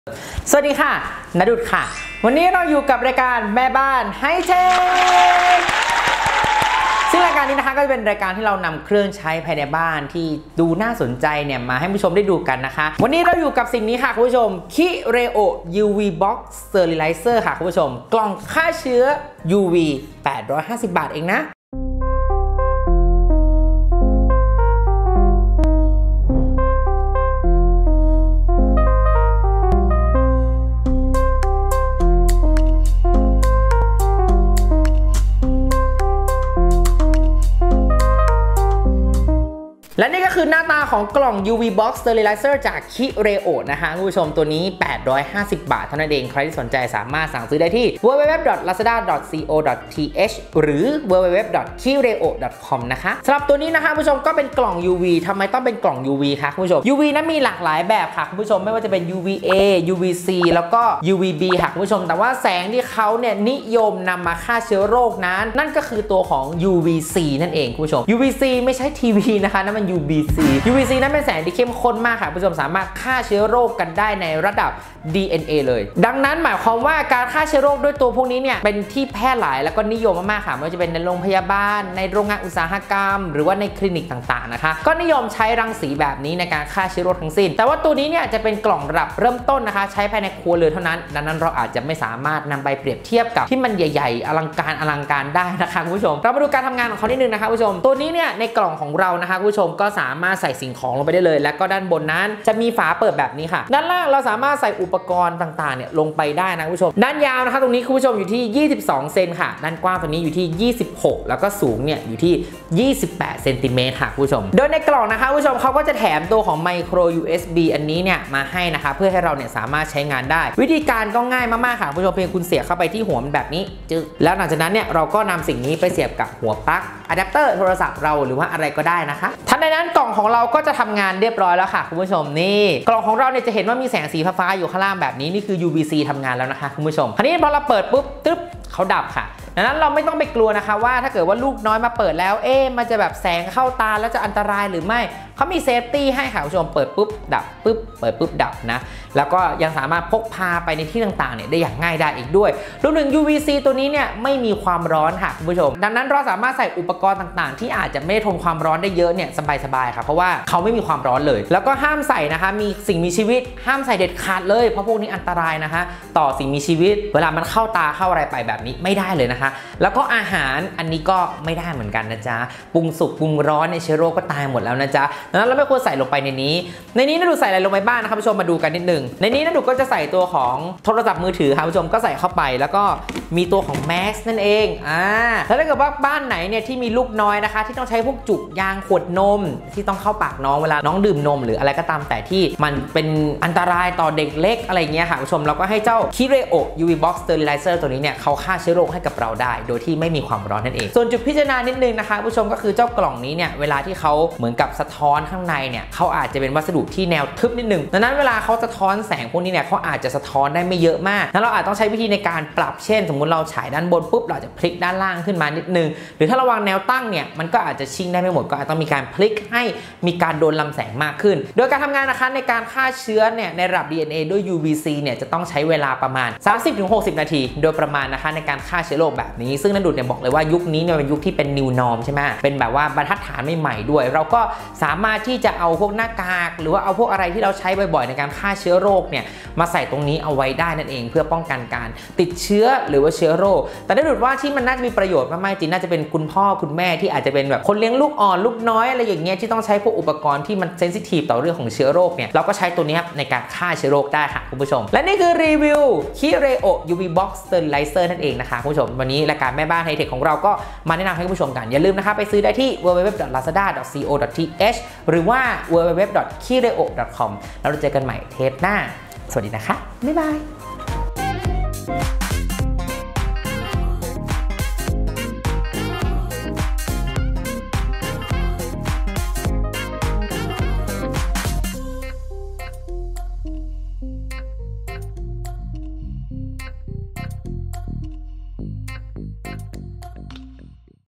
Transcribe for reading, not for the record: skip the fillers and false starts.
สวัสดีค่ะณดุษค่ะวันนี้เราอยู่กับรายการแม่บ้านไฮเทคซึ่งรายการนี้นะคะก็จะเป็นรายการที่เรานำเครื่องใช้ภายในบ้านที่ดูน่าสนใจเนี่ยมาให้ผู้ชมได้ดูกันนะคะวันนี้เราอยู่กับสิ่งนี้ค่ะคุณผู้ชม Kireo UV Box Sterilizer ค่ะคุณผู้ชมกล่องฆ่าเชื้อ UV 850 บาทเองนะและนี่ก็คือหน้าตาของกล่อง UV Box Sterilizer จาก Kireo นะคะคุณผู้ชมตัวนี้850 บาทเท่านั้นเองใครที่สนใจสามารถสั่งซื้อได้ที่ www.lazada.co.th หรือ www.kireo.com นะคะสำหรับตัวนี้นะคะคุณผู้ชมก็เป็นกล่อง UV ทำไมต้องเป็นกล่อง UV คะคุณผู้ชม UV นั้นมีหลากหลายแบบค่ะคุณผู้ชมไม่ว่าจะเป็น UVA UVC แล้วก็ UVB ค่ะคุณผู้ชมแต่ว่าแสงที่เขาเนี่ยนิยมนำมาฆ่าเชื้อโรคนั้นนั่นก็คือตัวของ UVC นั่นเองคุณผู้ชม UVC ไม่ใช่ทีวีนะคะนั่นมันUVC นั้นเป็นแสงที่เข้มข้นมากค่ะผู้ชมสามารถฆ่าเชื้อโรคกันได้ในระดับ DNA เลยดังนั้นหมายความว่าการฆ่าเชื้อโรคด้วยตัวพวกนี้เนี่ยเป็นที่แพร่หลายแล้วก็นิยมมากๆค่ะไม่ว่าจะเป็นในโรงพยาบาลในโรงงานอุตสาหกรรมหรือว่าในคลินิกต่างๆนะคะก็นิยมใช้รังสีแบบนี้ในการฆ่าเชื้อโรคทั้งสิ้นแต่ว่าตัวนี้เนี่ยจะเป็นกล่องระดับเริ่มต้นนะคะใช้ภายในครัวเรือนเท่านั้นดังนั้นเราอาจจะไม่สามารถนำไปเปรียบเทียบกับที่มันใหญ่ๆอลังการได้นะคะคุณผู้ชมเรามาดูการทำงานของเขานิดนึงนะคะคุณผู้ชมตัวนี้เนี่ยในกล่องของเรานะคะคุณผู้ชมก็สามารถใส่สิ่งของลงไปได้เลยและก็ด้านบนนั้นจะมีฝาเปิดแบบนี้ค่ะด้านล่างเราสามารถใส่อุปกรณ์ต่างๆเนี่ยลงไปได้นะคุณผู้ชมด้านยาวนะคะตรงนี้คุณผู้ชมอยู่ที่22เซนค่ะด้านกว้างตัวนี้อยู่ที่26แล้วก็สูงเนี่ยอยู่ที่28เซนติเมตรค่ะคุณผู้ชมโดยในกล่องนะคะคุณผู้ชมเขาก็จะแถมตัวของไมโคร USB อันนี้เนี่ยมาให้นะคะเพื่อให้เราเนี่ยสามารถใช้งานได้วิธีการก็ง่ายมากๆค่ะคุณผู้ชมเพียงคุณเสียบเข้าไปที่หัวมันแบบนี้จึ๊กแล้วหลังจากนั้นเนี่ยเราก็นำสิ่งนี้ไปเสียบกับหัวปลั๊กอะแดปเตอร์โทรศัพท์เราหรือว่าอะไรก็ได้นะคะทันใดนั้นกล่องของเราก็จะทำงานเรียบร้อยแล้วค่ะคุณผู้ชมนี่กล่องของเราเนี่ยจะเห็นว่ามีแสงสีฟ้าๆอยู่ข้างล่างแบบนี้นี่คือ UVC ทำงานแล้วนะคะคุณผู้ชมคราวนี้พอเราเปิดปุ๊บตึ๊บเขาดับค่ะดังนั้นเราไม่ต้องไปกลัวนะคะว่าถ้าเกิดว่าลูกน้อยมาเปิดแล้วมันจะแบบแสงเข้าตาแล้วจะอันตรายหรือไม่เขามีเซฟตี้ให้ค่ะคุณผู้ชมเปิดปุ๊บดับปุ๊บเปิดปุ๊บดับนะแล้วก็ยังสามารถพกพาไปในที่ต่างๆเนี่ยได้อย่างง่ายได้อีกด้วยรวมถึง UVC ตัวนี้เนี่ยไม่มีความร้อนค่ะคุณผู้ชมดังนั้นเราสามารถใส่อุปกรณ์ต่างๆที่อาจจะไม่ทนความร้อนได้เยอะเนี่ยสบายๆค่ะเพราะว่าเขาไม่มีความร้อนเลยแล้วก็ห้ามใส่นะคะมีสิ่งมีชีวิตห้ามใส่เด็ดขาดเลยเพราะพวกนี้อันตรายนะคะต่อสิ่งมีชีวิตเวลามันเข้าตาเข้าอะไรไปแบบนี้ไม่ได้เลยนะคะแล้วก็อาหารอันนี้ก็ไม่ได้เหมือนกันนะจ๊ะปรุงสุกปรุงร้อนในเชื้อโรคก็ตายหมดแล้วนะจ๊ะดังนั้นเราไม่ควรใส่ลงไปในนี้ณดูใส่อะไรลงไปบ้างนะครับผู้ชมมาดูกันนิดนึงในนี้ณดูก็จะใส่ตัวของโทรศัพท์มือถือครับผู้ชมก็ใส่เข้าไปแล้วก็มีตัวของแม็กซ์นั่นเองแล้วถ้าเกิดว่าบ้านไหนเนี่ยที่มีลูกน้อยนะคะที่ต้องใช้พวกจุกยางขวดนมที่ต้องเข้าปากน้องเวลาน้องดื่มนมหรืออะไรก็ตามแต่ที่มันเป็นอันตรายต่อเด็กเล็กอะไรเงี้ยค่ะผู้ชมเราก็ให้เจ้า Kireo UV Box Sterilizer ตัวนี้เนี่ยเขาฆ่าเชื้อโรคให้กับเราได้โดยที่ไม่มีความร้อนนั่นเองส่วนจุดพิจารณานิดนึงนะคะผู้ชมก็คือเจ้ากล่องนี้เนี่ยเวลาที่เขาเหมือนกับสะท้อนข้างในเนี่ยเขาอาจจะเป็นวัสดุที่แนวทึบนิดนึงดังนั้นเวลาเขาสะท้อนแสงพวกนี้เนี่ยเขาอาจจะสะท้อนได้ไม่เยอะมากแล้วเราอาจต้องใช้วิธีในการปรับเช่นสมมุติเราฉายด้านบนปุ๊บเราจะพลิกด้านล่างขึ้นมานิดนึงหรือถ้าเราวางแนวตั้งเนี่ยมันก็อาจจะชิ่งได้ไม่หมดก็อาจต้องมีการพลิกให้มีการโดนลำแสงมากขึ้นโดยการทำงานนะคะในการฆ่าเชื้อเนี่ยในระดับ DNA ด้วย UVC เนี่ยจะต้องใช้เวลาประมาณ 30-60 นาทีโดยประมาณนะคะในการฆ่าเชื้อโรคแบบนี้ซึ่งณดูเนี่ยบอกเลยว่ายุคนี้เนี่ยเป็นยุคที่เป็น New Norm ใช่ไหมเป็นแบบว่าบรรทัดฐานใหม่ๆด้วยเราก็สามารถที่จะเอาพวกหน้ากากหรือว่าเอาพวกอะไรที่เราใช้บ่อยๆในการฆ่าเชื้อโรคเนี่ยมาใส่ตรงนี้เอาไว้ได้นั่นเองเพื่อป้องกันการติดเชื้อหรือว่าเชื้อโรคแต่ได้ดูว่าที่มันน่าจะมีประโยชน์มากๆจริงน่าจะเป็นคุณพ่อคุณแม่ที่อาจจะเป็นแบบคนเลี้ยงลูกอ่อนลูกน้อยอะไรอย่างเงี้ยที่ต้องใช้พวกอุปกรณ์ที่มันเซนซิทีฟต่อเรื่องของเชื้อโรคเนี่ยเราก็ใช้ตัวนี้ในการฆ่าเชื้อโรคได้ค่ะคุณผู้ชมและนี่คือรีวิว Kireo UV Box Sterilizer นั่นเองนะคะคุณผู้ชมวันนี้รายการแม่บ้านไฮเทคของเราก็มาแนะนำให้คุณผู้ชมกันอย่าลืมนะคะไปซื้อได้ที่ www.lazada.co.th หรือว่า www.kireo.com แล้วเราเจอกันใหม่เทปหน้าสวัสดีนะคะบ๊ายบาย